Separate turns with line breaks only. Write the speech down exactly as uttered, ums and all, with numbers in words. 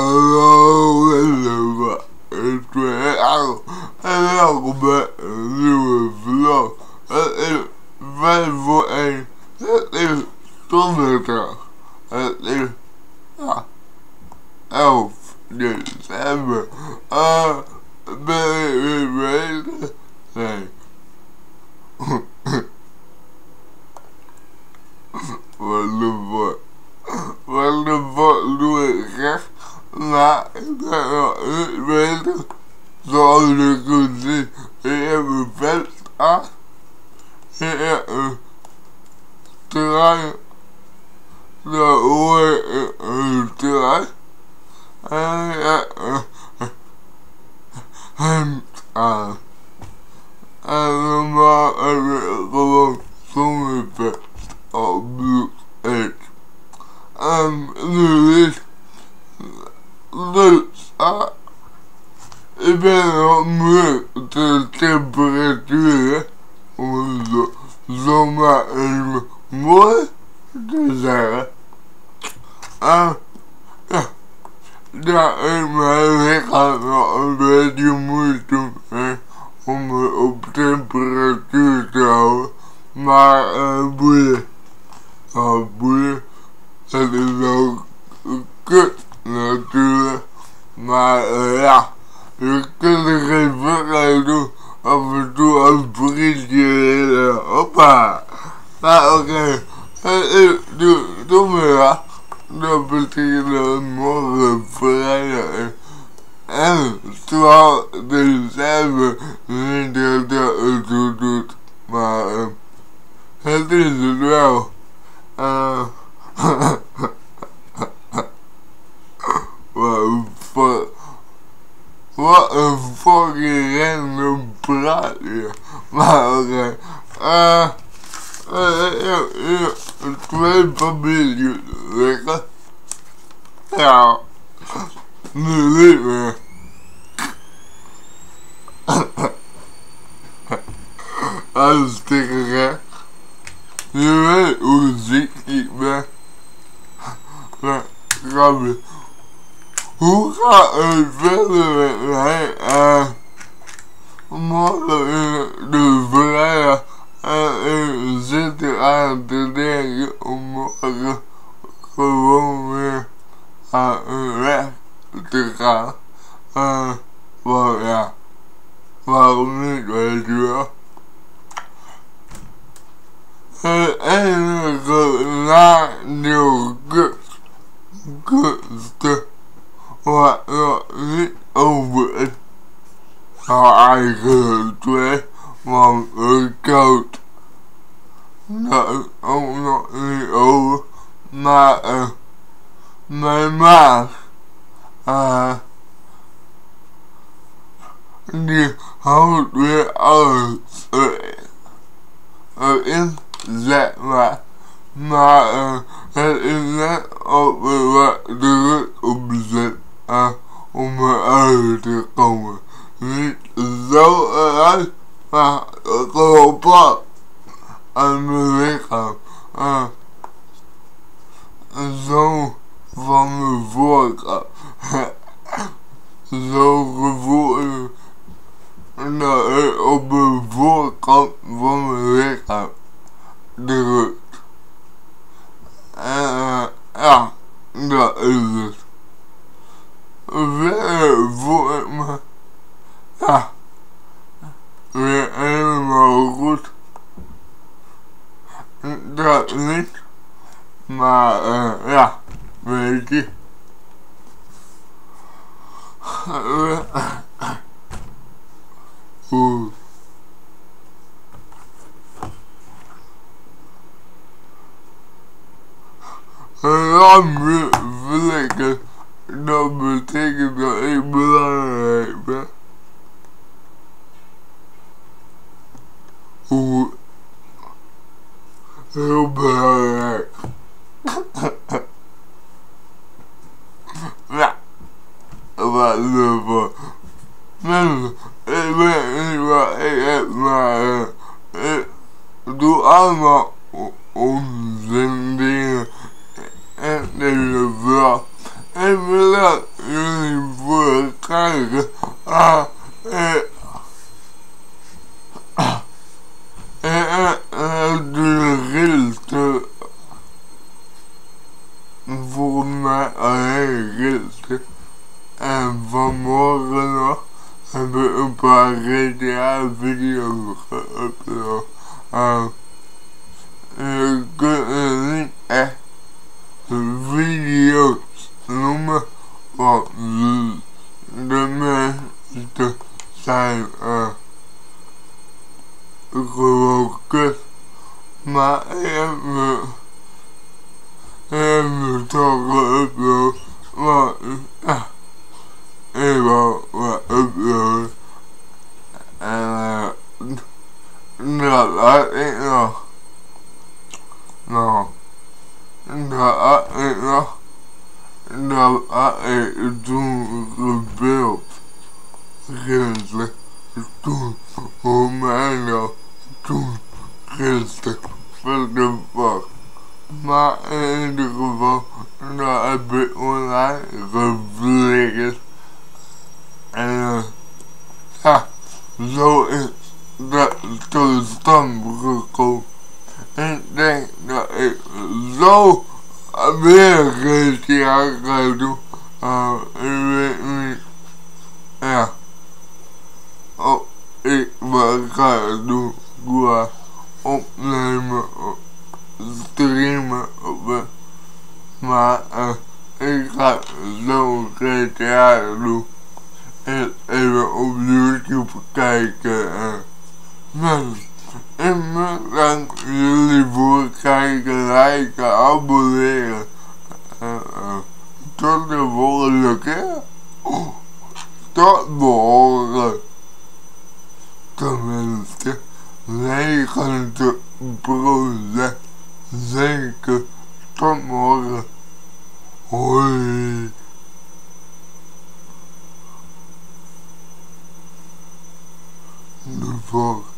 Hallo, hallo, ik ben Al en welkom bij een nieuwe vlog. Het is vijf voor één, het is donderdag, het is ja, elf december. Uh, ben ik weer bezig? Nee. Wat de fuck? Wat de fuck doe ik gek? Maar ik ben nog niet bezig. Zoals je kunt zien, ik heb een vest aan. Ik heb een trui. Daar hoor ik een trui. En ik heb een hemd aan. En normaal heb ik gewoon zonder vest op bloed eet. En nu is dus, uh, ik ben nog meer de temperatuur, om het zo, zomaar even mooi te zeggen. En ja, daar is mijn lichaam nog een beetje moeite mee om het op temperatuur te houden. Maar uh, boeien, uh, boeien, het is ook kut natuurlijk. Maar uh, ja, je kunt er geen vergelijking doen. Af en toe als vriendje uh, hoppa. Maar oké, okay. uh, uh, doe, doe me ja. Dat betekent dat morgen vrijdag is. En twaalf december niet dat dat het zo doet. Maar uh, het is het wel. Uh, Wat een fuck. Wat een fucking random praat hier. Maar oké. Okay. Uh, uh, uh, uh, twee families liggen. Ja. Nu niet meer. Hartstikke gek. Je weet hoe ziek ik ben. Ja, grapje. Hoe gaat het verder met mij? Uh, morgen is de vrijdag en ik zit er aan te denken om morgen gewoon weer aan een weg te gaan. Uh, want ja, waarom niet, weet je wel? Het enige nadeel kunsten wat nog niet over is, nou eigenlijk twee, want het koud, dat is ook nog niet over, maar uh, mijn maag, uh, die houdt weer alles uh, uh, in, zeg maar. Maar uh, het is net op uh, wat druk op zet uh, om eruit te komen. Niet zo eruit, maar gewoon plat aan mijn lichaam. Uh, zo van mijn voorkant. Zo gevoel ik dat ik op de voorkant van mijn lichaam drukt. En uh, ja, dat is het. Verder voel ik me, ja, weer helemaal goed. Dat niet, maar uh, ja, weet je. Oeh. Lampje flikken, dat betekent dat ik belangrijk ben. Oeh. Heel belangrijk. Ja. Wat de fuck. Mensen, ik weet niet wat ik heb, maar uh, ik doe allemaal onzin dingen in deze vlog. Ik wil dat jullie zeggen, ah, eh, eh, eh, de gilste, voor mij alleen gilste, en vanmorgen nog heb ik een paar G T A video's geüpload. Uh, je kunt het niet echt video's noemen, want de meeste zijn uh, gewoon kut. Maar ik heb me, ik heb me toch geüpload, want ja, ik wou wat uploaden. En uh, dat had ik nog. Nou, dat had ik nog. Dat had ik toen gebeeld. Gisteren. Toen, hoe mij nou toen gisteren. What the fuck. Maar in ieder geval, dat heb ik online geflikkerd. En uh, ja, zo is dat tot stand gekomen. Ik denk dat ik zo weer G T A ga doen. Uh, ik weet niet. Ja. Oh, ik wat ga doen qua opnemen, streamen op het. Maar uh, ik ga zo'n G T A doen. En even op YouTube kijken. Uh, mensen. En bedankt jullie voor het kijken, liken, abonneren. Uh, uh, tot de volgende keer. Oh, tot morgen. Tenminste, negentig procent zeker. Tot morgen. Hoi. De volgende.